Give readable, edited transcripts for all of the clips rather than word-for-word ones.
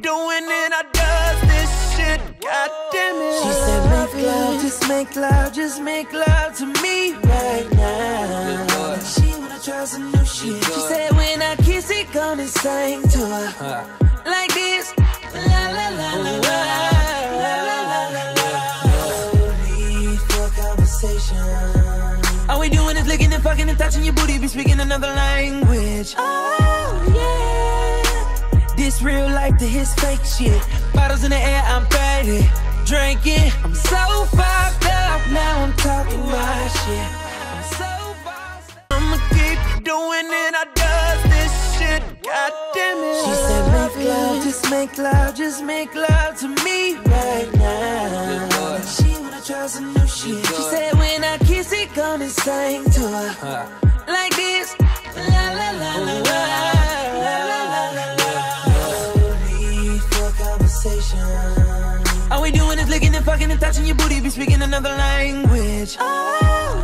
doing it, I does this shit. God damn it. She said, make love, just make love, just make love to me right now. She wanna try some new shit. She said, when I kiss it, gonna sing to her like this. La la la la la la la la la la. No need for conversation. All we doing is licking and fucking and touching your booty. Be speaking another language. Oh yeah. This real life to his fake shit. Bottles in the air, I'm faded. Drinking, I'm so fucked up. Now I'm talking my shit. I'm so fucked up. I'ma keep doing it, I does this shit. God damn it. She said, make love, just make love, just make love to me right now. She wanna try some new shit. She said, when I kiss it, gonna sing to her like this. La la la la la la la la la la. No need for conversation. All we doing is licking and fucking and touching your booty. Be speaking another language. Oh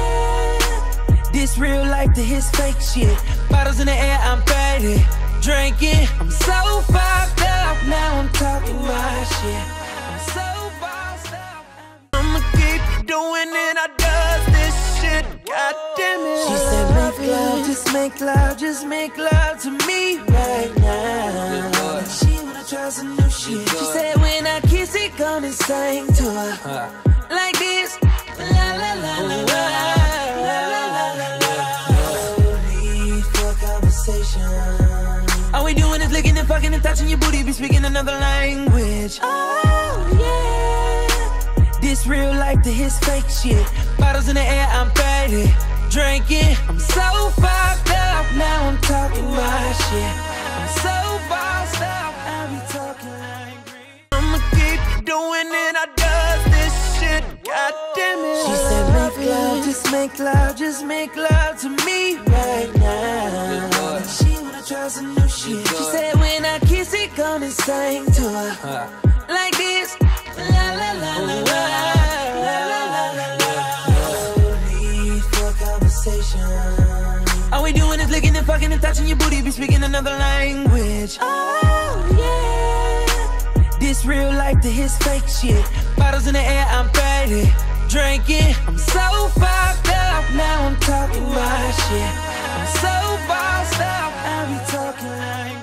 yeah. This real life to his fake shit. Bottles in the air, I'm faded. Drinking, I'm so fucked up. Now I'm talking my shit. I'm so fucked up. I'ma keep doing it, I does this shit. God damn it. She said, make love, just make love, just make love to me right now. She wanna try some new shit. She said, when I kiss it, gonna sing to her like this. La la la la la la la la la la. No need for conversation. All we doing is licking and fucking and touching your booty. Be speaking another language. Oh yeah. This real life to his fake shit. Bottles in the air, I'm faded. Drinking, I'm so fucked up. Now I'm talking my shit. I'm so fucked up. I be talking like green. I'ma keep doing it, I does this shit. God damn it. She said, make love, just make love, just make love to me right now. She wanna try some new shit. She said, when I kiss it, gonna sing to her like this. La la la la la la la la la la. No need for conversation. All we doing is licking and fucking and touching your booty. Be speaking another language. Oh yeah. This real life to his fake shit. Bottles in the air, I'm faded. Drinking, I'm so fucked up. Now I'm talking my shit. I'm so fucked up. I be talking like